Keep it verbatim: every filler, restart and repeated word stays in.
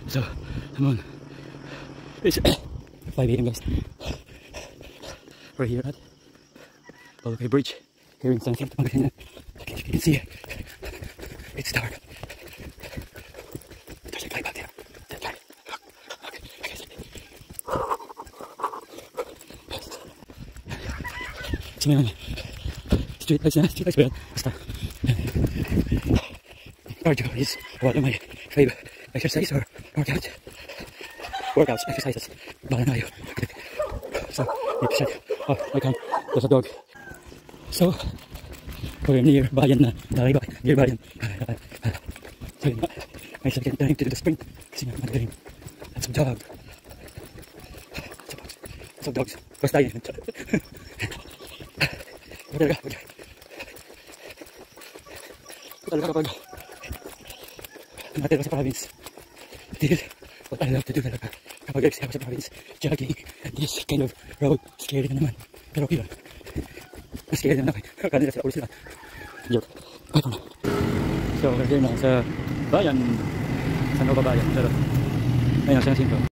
So, come on. It's five A M guys. We're here at Balocay Bridge here in San Jacinto Pangasinan. Like you can see, it's dark. There's a guy back there. That guy. Look. Okay, I can see. Yes. May mga street lights na, street lights ba yan? Basta. Cardio is one of my favorite exercise or workout. Workouts, exercises. Bala na kayo. So, need to check. Oh, I can't. There's a dog. So, we're near bayan na. Dari ba? Near bayan. So, yun nga. May second time to do the sprint. Kasi nga, magaling. That's some dog. Some dogs. Basta yun. Huwag talaga. Huwag talaga kapag natira sa province. This is what I love to do talaga. Kapag exit ako sa province, jogging, and this kind of road, scary na naman. Pero okay lang. Mas scary naman ako. Kanila sila, ulo sila. Joke. Bye for now. So, we're here na sa bayan. Sa Nova Bayan. Pero, ayun, San Jacinto.